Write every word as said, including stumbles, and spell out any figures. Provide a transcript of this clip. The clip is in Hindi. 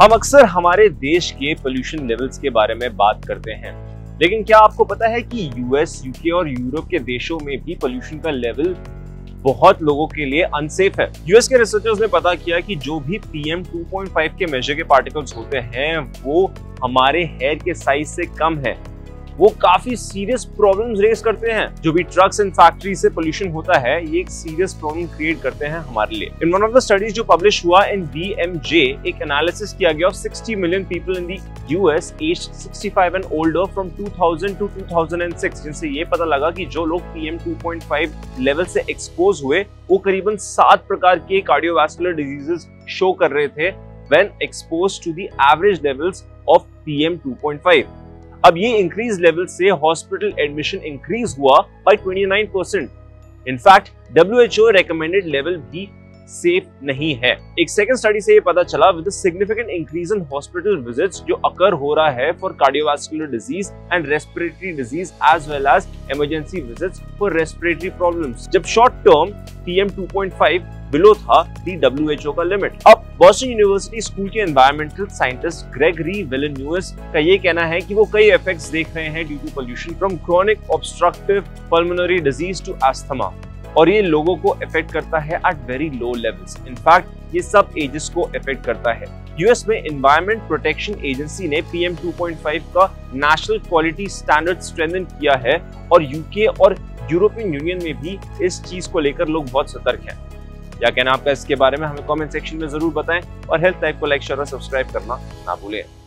हम अक्सर हमारे देश के पोल्यूशन लेवल्स के बारे में बात करते हैं, लेकिन क्या आपको पता है कि यूएस, यूके और यूरोप के देशों में भी पोल्यूशन का लेवल बहुत लोगों के लिए अनसेफ है। यूएस के रिसर्चर्स ने पता किया कि जो भी पीएम टू पॉइंट फाइव के मेजर के पार्टिकल्स होते हैं वो हमारे हेयर के साइज से कम है, वो काफी सीरियस प्रॉब्लम्स रेज करते हैं। जो भी ट्रक्स एंड फैक्ट्री से पोल्यूशन होता है ये एक सीरियस प्रॉब्लम क्रिएट करते हैं हमारे लिए। In one of the studies जो पब्लिश हुआ इन बीएमजे, एक एनालिसिस किया गया of sixty million people in the US aged sixty five and older from two thousand two to thousand six, जिनसे ये पता लगा कि जो लोग PM two point five level से एक्सपोज हुए वो करीबन सात प्रकार के कार्डियोवास्कुलर डिजीजेस शो कर रहे थे when exposed to the average levels of PM two point five. अब ये इंक्रीज लेवल से हॉस्पिटल एडमिशन इंक्रीज हुआ by twenty nine percent. In fact WHO recommended level भी सेफ नहीं है। एक सेकंड स्टडी से ये पता चला with significant increase in hospital visits जो अकर हो रहा है for cardiovascular disease and respiratory disease as well as emergency visits for respiratory problems, जब short term PM two point five below था दी डब्ल्यूएचओ का लिमिट। अब बॉस्टन यूनिवर्सिटी स्कूल के एनवायरमेंटल साइंटिस्ट ग्रेगरी विलेन्यूज का ये कहना है कि वो कई इफेक्ट्स देख रहे हैं due to pollution, from chronic obstructive pulmonary disease to asthma, और ये लोगों को इफेक्ट करता है at very low levels. In fact ये सब एजेस को इफेक्ट करता है। यूएस में एनवायरमेंट प्रोटेक्शन एजेंसी ने पीएम टू पॉइंट फाइव का नेशनल क्वालिटी स्टैंडर्ड स्ट्रेंथन किया है और यूके और यूरोपियन यूनियन में भी इस चीज को लेकर लोग बहुत सतर्क हैं। क्या कहना आपका इसके बारे में, हमें कमेंट सेक्शन में जरूर बताएं और हेल्थ टाइप को लाइक शेयर और सब्सक्राइब करना ना भूलें।